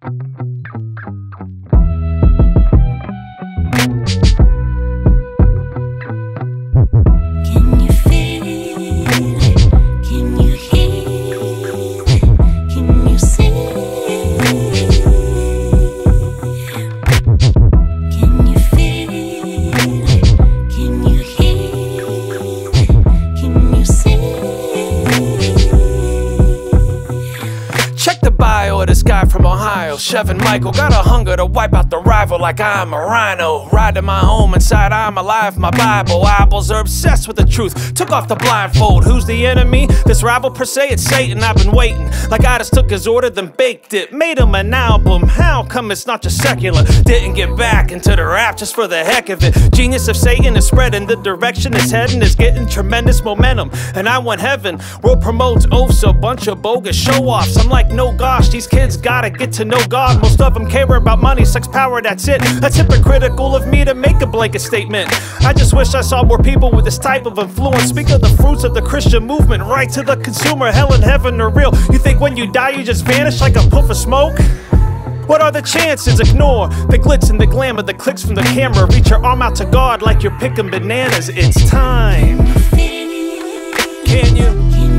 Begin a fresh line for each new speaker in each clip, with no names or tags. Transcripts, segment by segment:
This guy from Ohio, Shevin Michael, got a hunger to wipe out the rival like I'm a rhino. Ride to my home, inside I'm alive, my Bible. Eyeballs are obsessed with the truth, took off the blindfold. Who's the enemy? This rival per se, it's Satan. I've been waiting, like I just took his order, then baked it. Made him an album, how come it's not just secular? Didn't get back into the rap just for the heck of it. Genius of Satan is spreading the direction it's heading, is getting tremendous momentum. And I want heaven, world promotes oaths, a bunch of bogus show-offs. I'm like, no gosh, these kids gotta get to know God. Most of them care about money, sex, power, that's it. That's hypocritical of me to make a blanket statement. I just wish I saw more people with this type of influence. Speak of the fruits of the Christian movement, right to the consumer. Hell and heaven are real. You think when you die you just vanish like a puff of smoke? What are the chances? Ignore the glitz and the glamour, the clicks from the camera. Reach your arm out to God like you're picking bananas. It's time. Can you?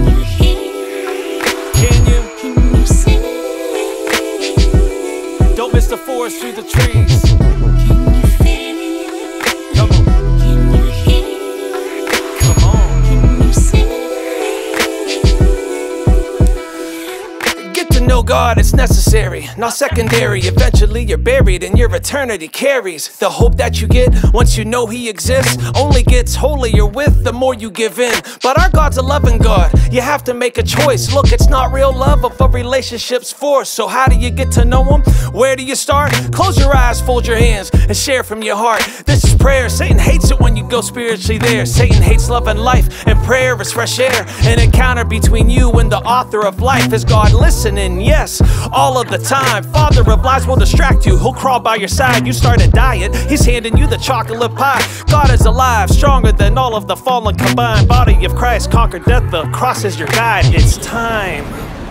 Can you? Don't miss the forest through the trees. Come on. Come on. Get to know God, it's necessary, not secondary. Eventually you're buried and your eternity carries the hope that you get once you know He exists. Only gets holier with the more you give in. But our God's a loving God, you have to make a choice. Look, it's not real love if a relationship's forced. So how do you get to know Him? Where do you start? Close your eyes, fold your hands, and share from your heart. This is prayer. Satan hates it when you go spiritually there. Satan hates love and life, and prayer is fresh air. An encounter between you and the author of life. Is God listening? Yes, all of the time. Father of lies will distract you. He'll crawl by your side. You start a diet, He's handing you the chocolate pie. God is alive, stronger than all of the fallen combined. Body of Christ conquered death. The cross is your guide. It's time.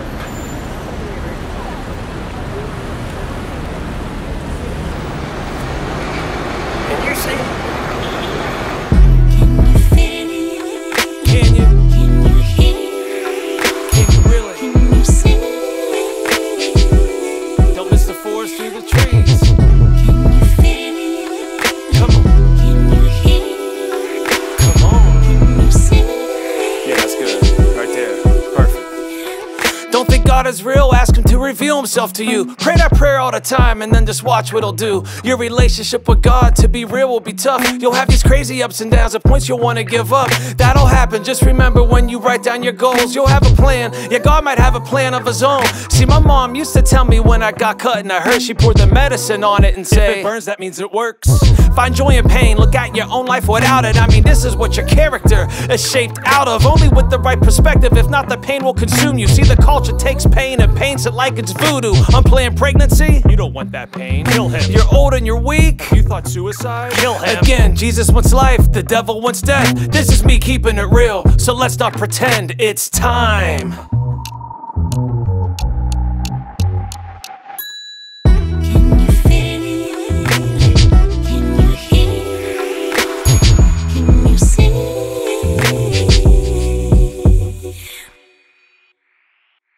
Through the trees. Come on. Come on. Yeah, that's good. Right there. Perfect. Don't think God is real? Ask Him to reveal Himself to you. Pray that prayer all the time and then just watch what He'll do. Your relationship with God, to be real, will be tough. You'll have these crazy ups and downs, at points you'll want to give up. That'll happen. Just remember, when you write down your goals, you'll have a plan. Yeah, God might have a plan of His own. See, my mom used to tell me when I got cut and I heard, she poured the medicine on it and say, if it burns, that means it works. Find joy in pain, look at your own life without it. I mean, this is what your character is shaped out of. Only with the right perspective, if not, the pain will consume you. See, the culture takes pain and paints it like it's voodoo. Unplanned pregnancy? You don't want that pain. Kill him. You're old and you're weak? You thought suicide? Kill him. Again, Jesus wants life, the devil wants death. This is me keeping it real, so let's not pretend. It's time.